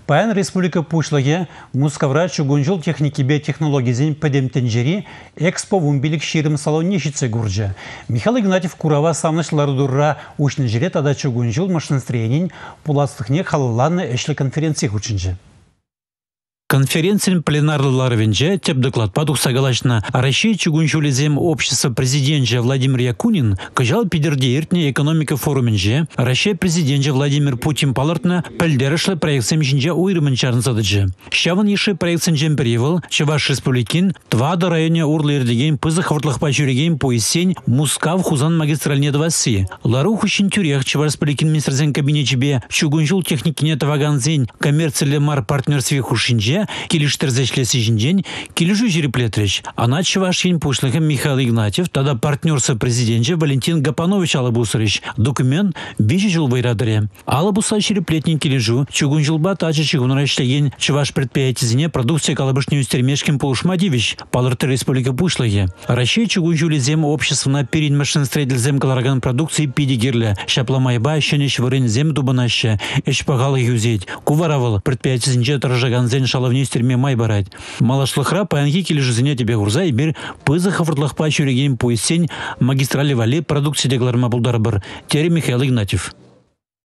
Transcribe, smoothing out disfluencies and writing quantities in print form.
Паян республика пушлыге Мускавра чугунжул техники биотехнологизен педемтенжери экспо вумбилик ширим салон нешице гурджа. Михаил Игнатьев курава самнышлары дурра ушны жире тада чугунжул машиностроенин пуластыхне халыланы эшлі конференции хучынжы. Конференция пленарлылары венже теп доклад падух соглашна Россия чугунчулизем общества президента Владимир Якунин кажал пидерде иртне экономика форуменже Россия президента Владимир Путин палартна пельдерешле проектсем жинже уйрымын чарнсадыджы. Щаван еши проектсен жемперевал Чуваш республикин твада районе урлы ирдеген пызы хвартлых пачуреген поясень Мускав хузан магистральне дваси. Лару хущин тюрех Чуваш республикин министрзен кабинетчебе чугунчул техникине таваганзень коммерцияле мар партнерстве хушинже килиштерзешлеси жинжень, килижу жиреплетреч. Ана чувашин пушлыхем Михаил Игнатьев, тогда партнерса президента Валентин Гапанович Алабусарыч. Документ бежи жил вайрадаре. Алабуса жиреплетнин килижу, чугун жилба тача чугунрашлеген чуваш предприятизине продукция калабышню стермешкин Пулушмадевич, палырты республика пушлыге. Россия чугун жулизем общество на перед машиностроительзем калараган продукции пидигерле. Шапламайба щенеш вырын зем дубанаща. Эшпагалы юзеть. Куваравал предприятизинче торжаганзен шалов в стерме май барать. Малашлыхра паянки килежу занятия бегурза и бер пызы хафыртлах пачуреген поясень магистрали вале продукции дегларма булдарбар. Тере Михаил Игнатьев.